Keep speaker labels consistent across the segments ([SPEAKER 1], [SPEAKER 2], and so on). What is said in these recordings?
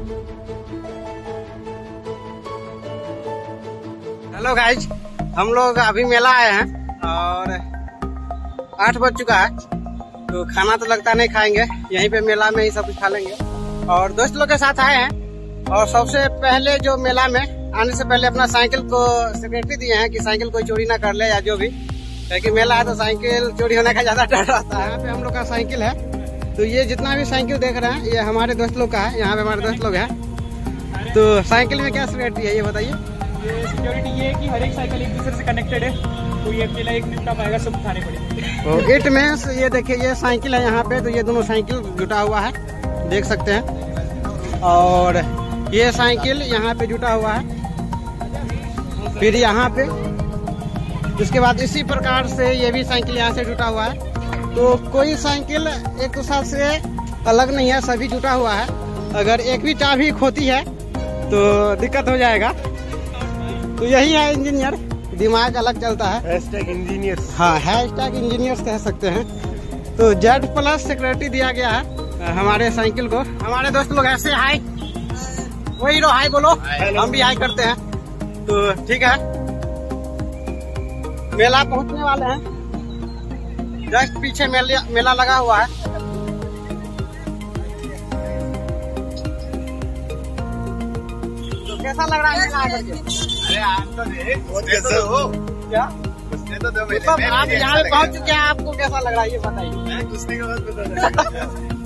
[SPEAKER 1] Hello guys, हम लोग अभी मेला आए हैं और 8 बज चुका है, तो खाना तो लगता नहीं खाएंगे, यहीं पे मेला में ही सब कुछ खा लेंगे। और दोस्त लोग के साथ आए हैं और सबसे पहले जो मेला में आने से पहले अपना साइकिल को सिक्योरिटी दिए हैं कि साइकिल कोई चोरी ना कर ले या जो भी, क्योंकि मेला है तो साइकिल चोरी होने का ज्यादा डर रहता है। यहाँ पे हम लोग का साइकिल है, तो ये जितना भी साइकिल देख रहे हैं ये हमारे दोस्त लोग का है। यहाँ पे हमारे दोस्त लोग हैं। तो साइकिल में क्या सिक्योरिटी है ये बताइए।
[SPEAKER 2] ये सिक्योरिटी ये है कि हर एक साइकिल एक दूसरे से कनेक्टेड है, तो ये अकेला एक निपटा पाएगा, सब उठाने पड़ेंगे।
[SPEAKER 1] इट मीन्स ये देखिए ये साइकिल है यहाँ पे, तो ये दोनों साइकिल जुटा हुआ है, देख सकते हैं। और ये साइकिल यहाँ पे जुटा हुआ है, फिर यहाँ पे इसके बाद इसी प्रकार से ये भी साइकिल यहाँ से जुटा हुआ है। तो कोई साइकिल एक दूसरे से अलग नहीं है, सभी जुटा हुआ है। अगर एक भी चाबी खोती है तो दिक्कत हो जाएगा। तो यही है इंजीनियर, दिमाग अलग चलता है।
[SPEAKER 3] इंजीनियर्स,
[SPEAKER 1] हाँ, हैशटैग इंजीनियर्स कह सकते हैं। तो Z+ सिक्योरिटी दिया गया है हमारे साइकिल को। हमारे दोस्त लोग ऐसे हाय, वही रो हाय बोलो, हम भी हाय करते हैं। तो ठीक है, मेला पहुंचने वाले हैं, जस्ट पीछे मेला लगा हुआ है। तो कैसा लग रहा है मेला आकर के?
[SPEAKER 3] अरे आप तो कैसे हो?
[SPEAKER 1] क्या
[SPEAKER 3] तो
[SPEAKER 1] मतलब आप यहाँ पे पहुंच चुके हैं, आपको कैसा लग रहा है ये बताइए।
[SPEAKER 3] घुसने के बाद पता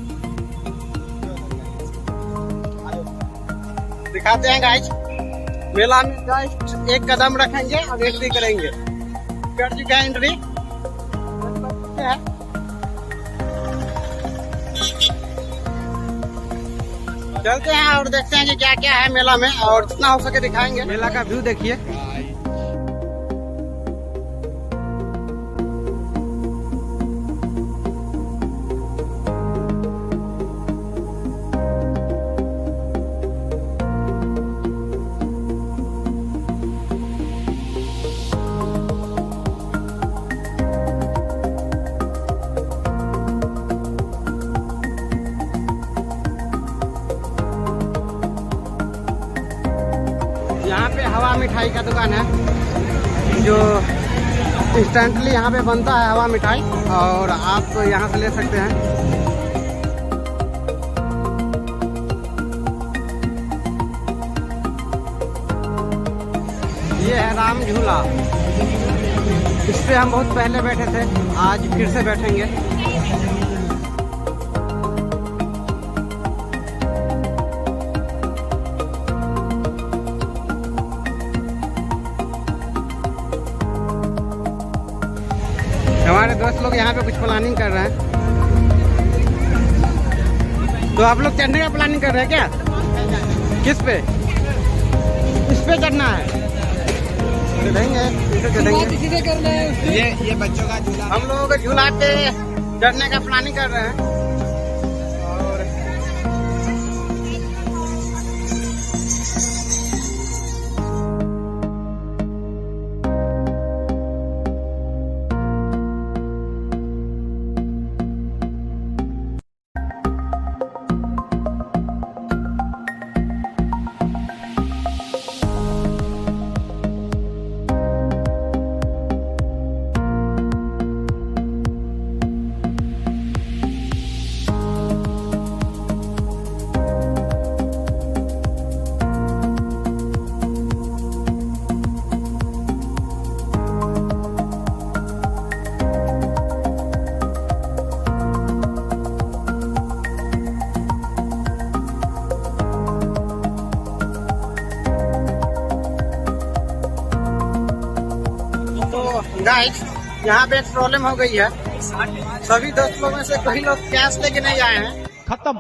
[SPEAKER 1] दिखाते हैं गाइस, मेला में जस्ट एक कदम रखेंगे और एंट्री करेंगे। कर चुका है एंट्री, चलते हैं और देखते हैं कि क्या क्या है मेला में, और जितना हो सके दिखाएंगे। मेला का व्यू देखिए। यहाँ पे हवा मिठाई का दुकान है, जो इंस्टेंटली यहाँ पे बनता है हवा मिठाई, और आप यहाँ से ले सकते हैं। ये है राम झूला, इस पे हम बहुत पहले बैठे थे, आज फिर से बैठेंगे। हमारे दोस्त लोग यहाँ पे कुछ प्लानिंग कर रहे हैं। तो आप लोग चढ़ने का प्लानिंग कर रहे हैं क्या? किस पे? इस पे चढ़ना है? चढ़ेंगे, चढ़ेंगे।
[SPEAKER 3] ये बच्चों का झूला,
[SPEAKER 1] हम लोग झूला पे चढ़ने का प्लानिंग कर रहे हैं। गाइस, यहाँ पे एक प्रॉब्लम हो गई है। सभी दोस्त लोगों में से कई लोग कैश लेके नहीं आए हैं।
[SPEAKER 2] खत्म,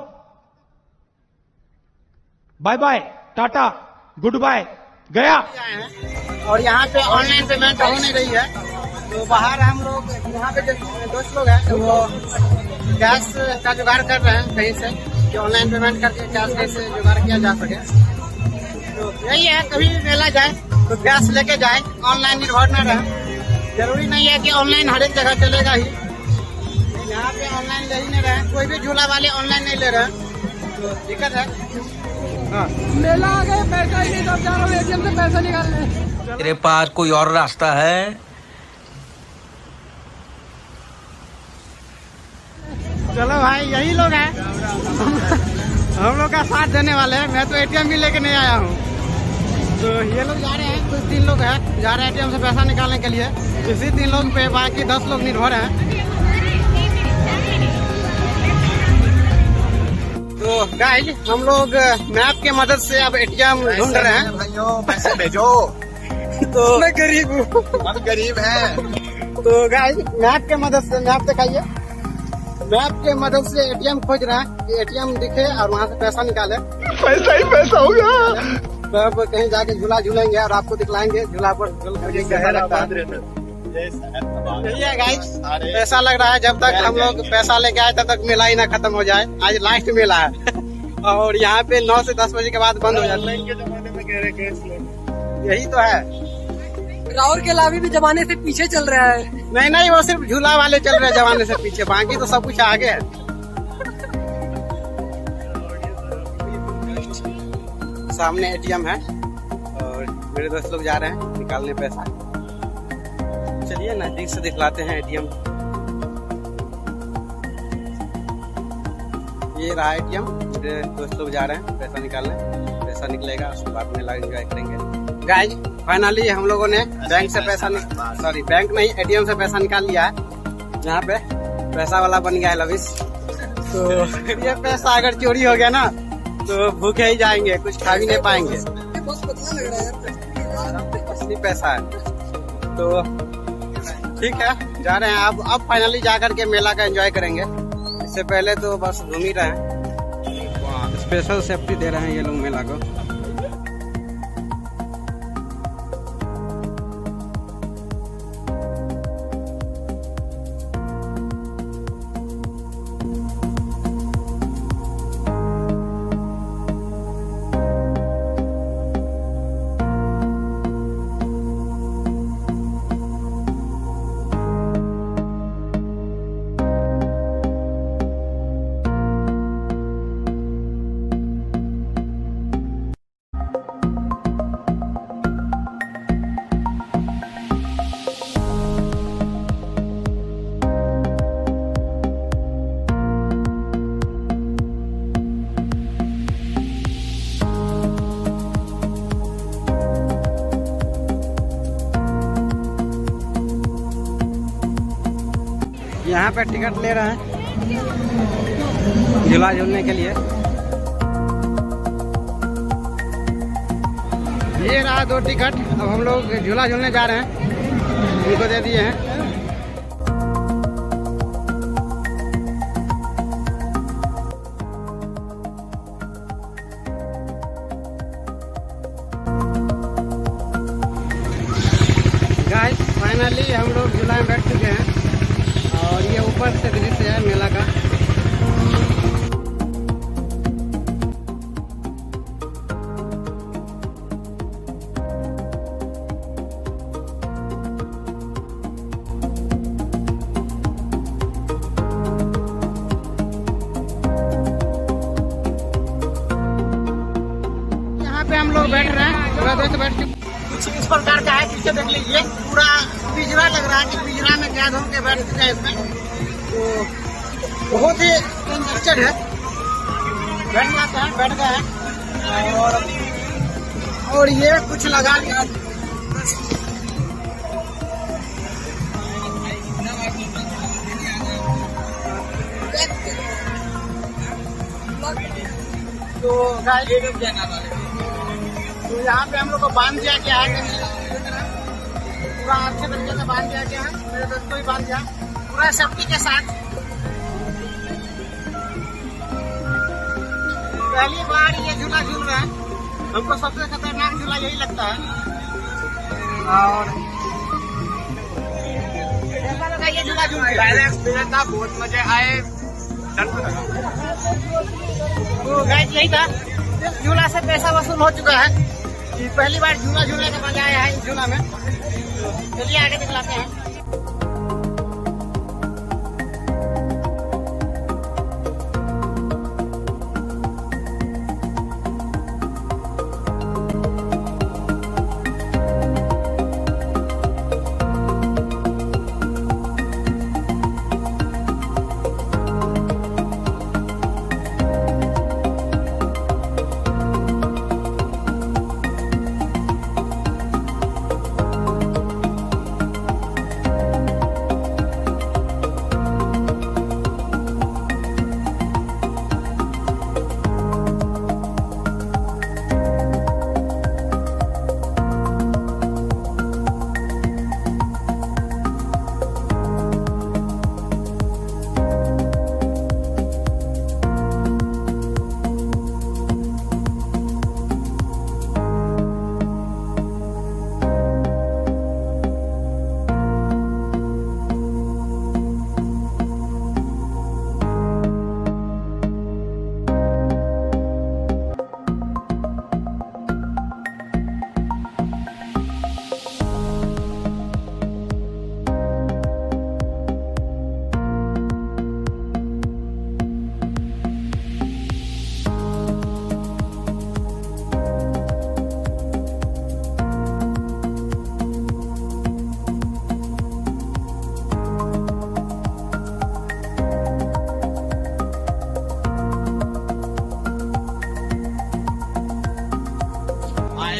[SPEAKER 2] bye bye, tata, goodbye, गया।
[SPEAKER 1] और यहाँ पे ऑनलाइन पेमेंट हो नहीं रही है, तो बाहर हम लोग यहाँ पे जो दोस्त लोग हैं वो कैश का जुगाड़ कर रहे हैं कहीं से, कि ऑनलाइन पेमेंट करके कैश कैसे जुगाड़ किया जा सके। तो यही है, कभी भी मेला जाए तो कैश लेके जाए, ऑनलाइन निर्भर न रहे। जरूरी नहीं है कि ऑनलाइन हर एक जगह चलेगा ही, यहाँ पे ऑनलाइन ले ही नहीं रहे, कोई भी झूला वाले ऑनलाइन नहीं ले रहे। तो दिक्कत है। हाँ
[SPEAKER 2] मेला आ गया, पैसा ही नहीं, तब जा रहा हूँ एटीएम से पैसा निकालने।
[SPEAKER 4] तेरे पास कोई और रास्ता है?
[SPEAKER 1] चलो भाई, यही लोग हैं हम लोग का साथ देने वाले हैं। मैं तो एटीएम भी लेके नहीं आया हूँ। तो ये लोग जा रहे हैं, कुछ 3 लोग हैं जा रहे हैं एटीएम से पैसा निकालने के लिए। इसी 3 लोग पे बाकी 10 लोग निर्भर हैं। तो गाइस, हम लोग मैप के मदद से अब एटीएम ढूंढ रहे हैं।
[SPEAKER 3] भाइयों पैसे भेजो।
[SPEAKER 1] तो मैं गरीब हूँ।
[SPEAKER 3] हम गरीब हैं।
[SPEAKER 1] तो गाइस, मैप के मदद से, मैप दिखाइए, मैप के मदद से एटीएम खोज रहे हैं कि एटीएम दिखे और वहाँ से पैसा निकाले।
[SPEAKER 3] पैसा ही पैसा होगा।
[SPEAKER 1] तो अब कहीं जाके झूला झूलेंगे और आपको दिखलाएंगे झूला पर झूल करके कैसा लगता है। यही है गाइस, ऐसा लग रहा है जब तक हम लोग पैसा लेके आए तब तक मेला ही ना खत्म हो जाए। आज लास्ट मेला है और यहाँ पे 9 से 10 बजे के बाद बंद हो जाता है।
[SPEAKER 3] के जमाने में कह रहे
[SPEAKER 1] यही तो है।
[SPEAKER 2] राहुल के लाभी भी जमाने से पीछे चल रहा है।
[SPEAKER 1] नहीं, वो सिर्फ झूला वाले चल रहे हैं जमाने से पीछे, बाकी तो सब कुछ आगे है। सामने एटीएम है और मेरे दोस्त लोग जा रहे हैं निकालने पैसा। चलिए नजदीक से दिखलाते हैं एटीएम। ये रहा एटीएम, मेरे दोस्त लोग जा रहे हैं पैसा निकालने। पैसा निकलेगा उसके बाद मेला एंजॉय करेंगे। गाइस, फाइनली हम लोगों ने बैंक से पैसा बैंक नहीं, एटीएम से पैसा निकाल लिया है। यहाँ पे पैसा वाला बन गया है लविश। तो ये पैसा अगर चोरी हो गया ना तो भूखे ही जाएंगे, कुछ खा भी नहीं पाएंगे। असली पैसा है। तो ठीक है, जा रहे हैं अब फाइनली जा करके मेला का एंजॉय करेंगे। इससे पहले तो बस घूम ही रहे हैं। स्पेशल सेफ्टी दे रहे हैं ये लोग मेला को। यहाँ पे टिकट ले रहे हैं झूला झूलने के लिए। ये रहा 2 टिकट। अब हम लोग झूला झूलने जा रहे हैं, इनको दे दिए हैं। गाइस, फाइनली हम लोग झूला में बैठ चुके हैं और ये ऊपर से दृश्य है मेला का। यहाँ पे हम लोग बैठ रहे हैं, पूरा दोस्त बैठ चुके। कुछ इस प्रकार का है, पीछे देख लीजिए, पूरा पिंजरा लग रहा है कि पिंजरा में कैद होकर बैठ चुके हैं इसमें। तो बहुत ही कंजस्टेड है, बैठना तो है, बैठ गए हैं और ये कुछ लगा लिया। तो यहाँ पे हम लोग को बांध दिया गया है, पूरा अच्छे तरीके से बांध दिया गया है। मेरे दोस्त को भी बांध दिया पूरा सेफ्टी के साथ। पहली बार ये झूला झूल रहा है, हमको सबसे खतरनाक झूला यही लगता है। और ऐसा लगा ये झूला झूल पहले एक्सपीरियंस था, बहुत मजे आए। तो गाइस, यही था, इस झूला से पैसा वसूल हो चुका है। पहली बार झूला झूलने का मजा आया है इस झूला में। चलिए आगे दिखलाते हैं।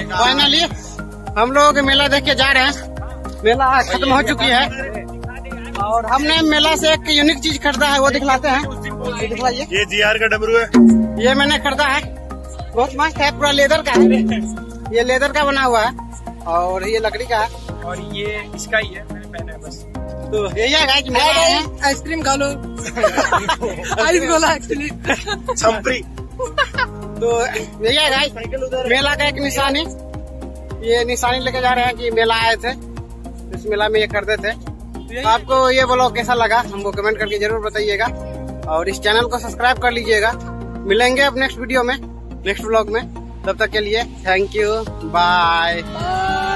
[SPEAKER 1] फाइनली हम लोग मेला देख के जा रहे हैं। मेला खत्म हो चुकी है और हमने मेला से एक यूनिक चीज खरीदा है, वो दिखलाते हैं। ये दिखलाइए।
[SPEAKER 3] ये जीआर का डमरू है।
[SPEAKER 1] ये मैंने खरीदा है, बहुत मस्त है, पूरा लेदर का है। ये लेदर का बना हुआ है और ये लकड़ी का है
[SPEAKER 2] और ये इसका ही है, मैंने पहना है बस।
[SPEAKER 1] तो यही है गाइस, मेला है।
[SPEAKER 2] आइसक्रीम खा लो। आइस बोला एक्चुअली।
[SPEAKER 3] छपरी।
[SPEAKER 1] तो यही है गाइस, मेला का एक निशानी। ये निशानी लेके जा रहे हैं कि मेला आए थे, इस मेला में ये करते थे। तो आपको ये ब्लॉग कैसा लगा हमको कमेंट करके जरूर बताइएगा और इस चैनल को सब्सक्राइब कर लीजिएगा। मिलेंगे अब नेक्स्ट वीडियो में, नेक्स्ट ब्लॉग में। तब तक के लिए थैंक यू, बाय।